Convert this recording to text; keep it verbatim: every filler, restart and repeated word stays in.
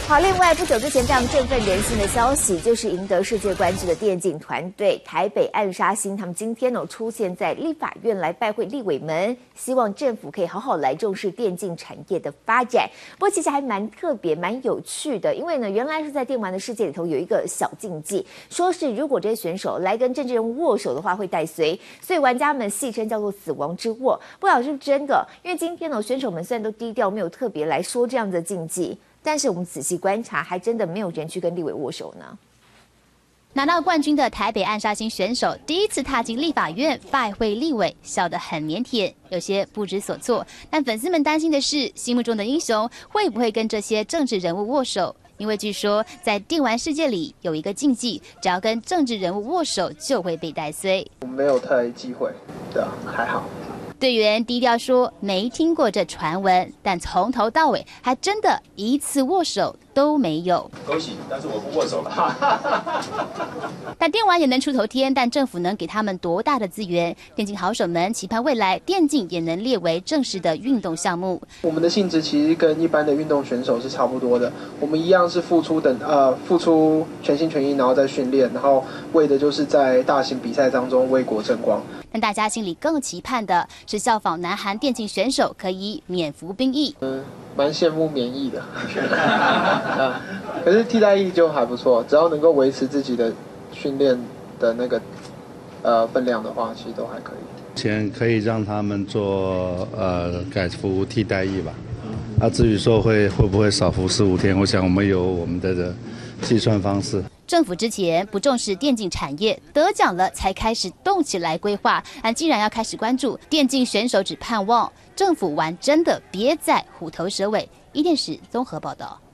好，另外不久之前非常振奋人心的消息，就是赢得世界关注的电竞团队台北暗杀星，他们今天呢出现在立法院来拜会立委们，希望政府可以好好来重视电竞产业的发展。不过其实还蛮特别、蛮有趣的，因为呢原来是在电玩的世界里头有一个小禁忌，说是如果这些选手来跟政治人物握手的话会带衰，所以玩家们戏称叫做死亡之握。不知道是不是真的，因为今天呢选手们虽然都低调，没有特别来说这样的禁忌。但是我们仔细观察，还真的没有人去跟立委握手呢。 拿到冠军的台北暗杀星选手第一次踏进立法院拜会立委，笑得很腼腆，有些不知所措。但粉丝们担心的是，心目中的英雄会不会跟这些政治人物握手？因为据说在电玩世界里有一个禁忌，只要跟政治人物握手就会被带衰。 我没有太忌讳，对啊，还好。 队员低调说没听过这传闻，但从头到尾还真的一次握手都没有。 恭喜，但是我不握手了。 但电玩也能出头天，但政府能给他们多大的资源？电竞好手们期盼未来电竞也能列为正式的运动项目。 我们的性质其实跟一般的运动选手是差不多的，我们一样是付出等呃付出全心全意，然后再训练，然后为的就是在大型比赛当中为国争光。 但大家心里更期盼的是效仿南韩电竞选手可以免服兵役。 嗯，蛮羡慕免疫的。啊，可是替代役就还不错，只要能够维持自己的训练的那个呃分量的话，其实都还可以。 先可以让他们做呃改服替代役吧。啊，至于说会会不会少服十五天，我想我们有我们的计算方式。 政府之前不重视电竞产业，得奖了才开始动起来规划。但既然要开始关注电竞选手，只盼望政府玩真的，别再虎头蛇尾。一电视综合报道。